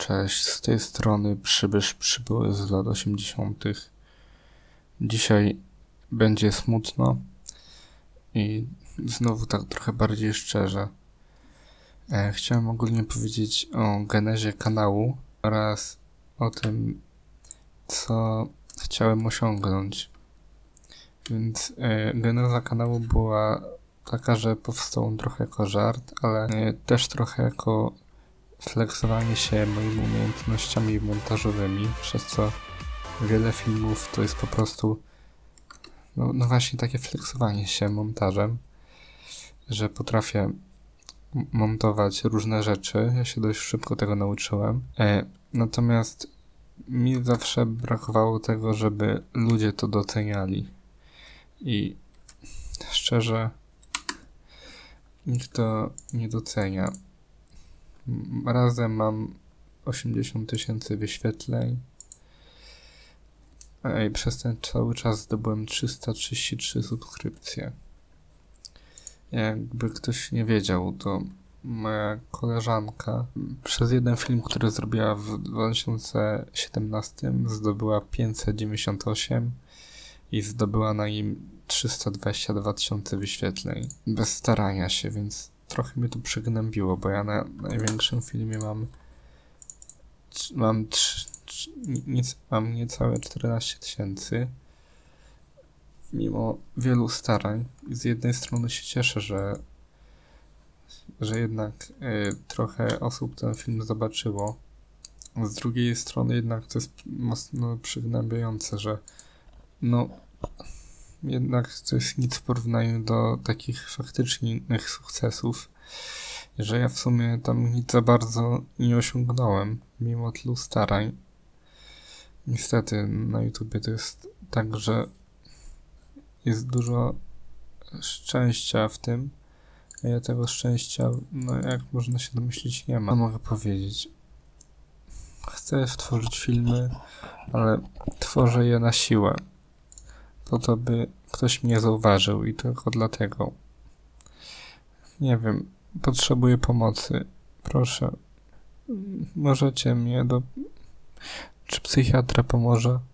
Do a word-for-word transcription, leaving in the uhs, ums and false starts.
Cześć, z tej strony Przybysz przybyły z lat osiemdziesiątych. Dzisiaj będzie smutno i znowu tak trochę bardziej szczerze. E, chciałem ogólnie powiedzieć o genezie kanału oraz o tym, co chciałem osiągnąć. Więc e, geneza kanału była taka, że powstał on trochę jako żart, ale e, też trochę jako flexowanie się moimi umiejętnościami montażowymi, przez co wiele filmów to jest po prostu no, no właśnie takie flexowanie się montażem, że potrafię montować różne rzeczy. Ja się dość szybko tego nauczyłem. E, natomiast mi zawsze brakowało tego, żeby ludzie to doceniali. I szczerze nikt to nie docenia. Razem mam osiemdziesiąt tysięcy wyświetleń i przez ten cały czas zdobyłem trzysta trzydzieści trzy subskrypcje. Jakby ktoś nie wiedział, to moja koleżanka przez jeden film, który zrobiła w dwa tysiące siedemnastym, zdobyła pięćset dziewięćdziesiąt osiem i zdobyła na nim trzysta dwadzieścia dwa tysiące wyświetleń. Bez starania się, więc trochę mnie to przygnębiło, bo ja na największym filmie mam mam, trz, trz, nic, mam niecałe czternaście tysięcy. Mimo wielu starań. I z jednej strony się cieszę, że że jednak y, trochę osób ten film zobaczyło. Z drugiej strony jednak to jest mocno przygnębiające, że no jednak to jest nic w porównaniu do takich faktycznych sukcesów, że ja w sumie tam nic za bardzo nie osiągnąłem, mimo tylu starań. Niestety na YouTubie to jest tak, że jest dużo szczęścia w tym, a ja tego szczęścia, no jak można się domyślić, nie ma. Co mogę powiedzieć? Chcę stworzyć filmy, ale tworzę je na siłę, po to, by ktoś mnie zauważył i tylko dlatego. Nie wiem, potrzebuję pomocy. Proszę, możecie mnie do... Czy psychiatra pomoże?